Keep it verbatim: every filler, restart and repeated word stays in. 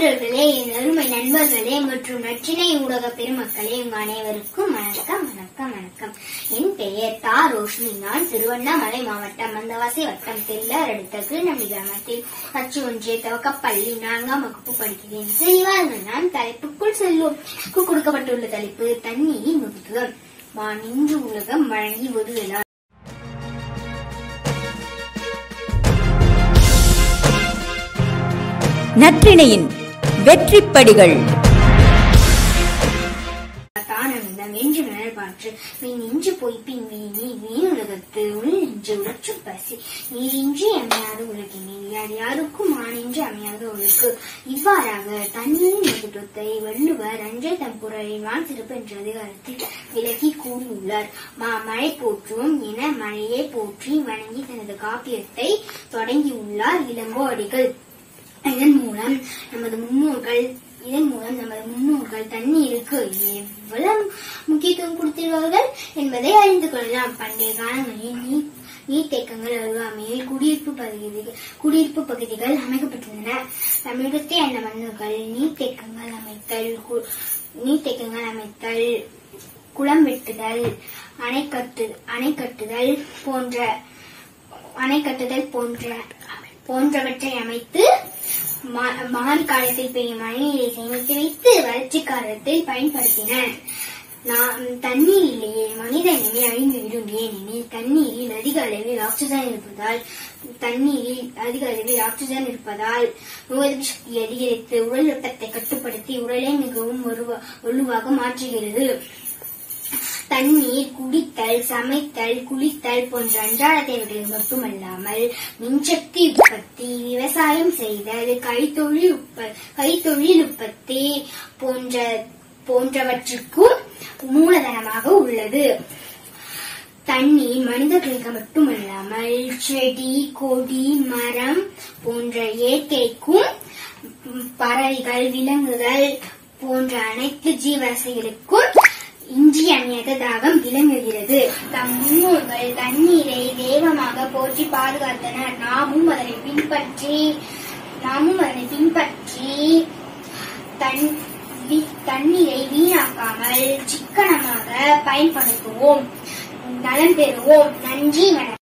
சான்றோர்களே, என் அருமை நண்பர்களே மற்றும் நற்றினை ஊடக பெருமக்களே, உங்க அனைவருக்கும் வணக்கம் வணக்கம் வணக்கம். என் பெயர் தா ரோஷினி. நான் திருவண்ணாமலை மாவட்டம் மந்தவாசி வட்டம் தெல்லார் அடுத்த கீழ்நம்பி கிராமத்தில் அச்சு ஒன்றிய துவக்கப்பள்ளி நான்காம் வகுப்பு படிக்கிறேன். செய்வார்கள், நாம் தலைப்புக்குள் செல்வோம். கொடுக்கப்பட்டுள்ள தலைப்பு தண்ணீரின் முக்கியம். வான் இன்று உலகம் வழங்கி ஒதுவலார். நற்றிணையின் வெற்றிப்படிகள். தானந்தம் என்று மணல் பாற்று மீன் இன்று பொய்ப்பின் வீணி வீணுலகத்து உள் என்று உலற்றும் பசி நீரின்றி அமையாது உலகினில் யார் யாருக்கும் ஆனின்றி அமையாத ஒழுக்கு. இவ்வாறாக தண்ணீரின் முக்கியத்துவத்தை வள்ளுவர் அன்றைய தம் குரலில் வான் சிறப்பு என்ற அதிகாரத்தில் விலக்கி கூறியுள்ளார். மா மழை போற்றுவோம் என மழையை போற்றி வணங்கி தனது காப்பியத்தை தொடங்கியுள்ளார் இளங்கோ அடிகள். இதன் மூலம் நமது முன்னோர்கள் இதன் மூலம் நமது முன்னோர்கள் தண்ணீருக்கு எவ்வளவு முக்கியத்துவம் கொடுத்திருவார்கள் என்பதை அறிந்து கொள்ளலாம். பண்டைய காலங்களில் நீர் நீர்த்தேக்கங்கள் அருகாமையில் குடியிருப்பு பகுதிகள் குடியிருப்பு பகுதிகள் அமைக்கப்பட்டிருந்தன. தமிழகத்தை ஆண்ட மன்னர்கள் நீர்த்தேக்கங்கள் அமைத்தல் நீர்த்தேக்கங்கள் அமைத்தல் குளம் வெட்டுதல் அணை கட்டு அணை கட்டுதல் போன்ற அணை கட்டுதல் போன்ற போன்றவற்றை அமைத்து மாரி காலத்தில் பெய்யும் மழைநீரை சேமித்து வைத்து வறட்சி காலத்தில் பயன்படுத்தினர். தண்ணீர் இல்லையே மனித இனமே அழிந்துவிடும். ஏனெனில் தண்ணீரில் அதிக அளவில் ஆக்சிஜன் இருப்பதால் தண்ணீரில் அதிக அளவில் ஆக்சிஜன் இருப்பதால் நோய் எதிர்ப்பு சக்தி அதிகரித்து உடல் வெப்பத்தை கட்டுப்படுத்தி உடலை மிகவும் வலுவாக மாற்றுகிறது. தண்ணீர் குடித்தல், சமைத்தல், குளித்தல் போன்ற அன்றாட தேவைகள் மட்டுமல்லாமல் மின்சக்தி உற்பத்தி, விவசாயம் செய்தல், கைத்தொழில் கைத்தொழில் உற்பத்தி போன்ற போன்றவற்றுக்கும் மூலதனமாக உள்ளது. தண்ணீர் மனிதர்களுக்கு மட்டுமல்லாமல் செடி, கொடி, மரம் போன்ற இயற்கைக்கும் பறவைகள், விலங்குகள் போன்ற அனைத்து ஜீவராசிகளுக்கும் இன்றியமையாத தாகம் விளங்குகிறது. தம் முன்னோர்கள் தண்ணீரை தெய்வமாக போற்றி பாதுகாத்தனர். நாமும் அதனை பின்பற்றி நாமும் அதனை பின்பற்றி தண்ணீரை வீணாக்காமல் சிக்கனமாக பயன்படுத்துவோம். நலம் பெறுவோம். நன்றி, வணக்கம்.